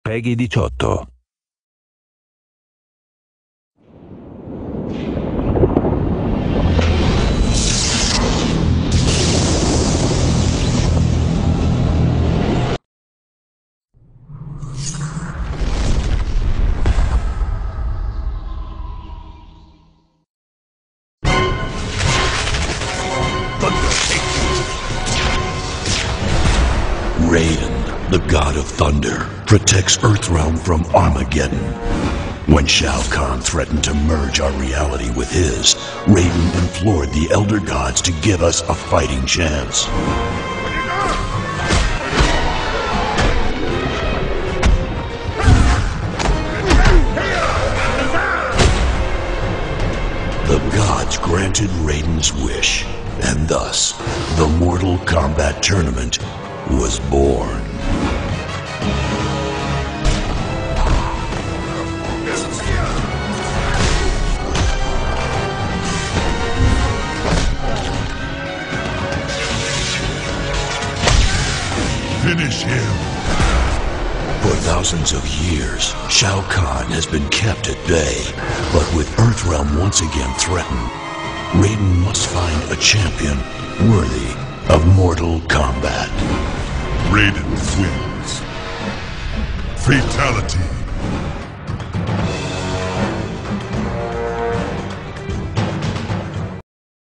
PEGI 18. Raiden, the god of thunder, protects Earthrealm from Armageddon. When Shao Kahn threatened to merge our reality with his, Raiden implored the Elder Gods to give us a fighting chance. The gods granted Raiden's wish, and thus, the Mortal Kombat Tournament was born. Finish him. For thousands of years, Shao Kahn has been kept at bay, but with Earthrealm once again threatened, Raiden must find a champion worthy of Mortal Kombat. Raiden wins. Fatality.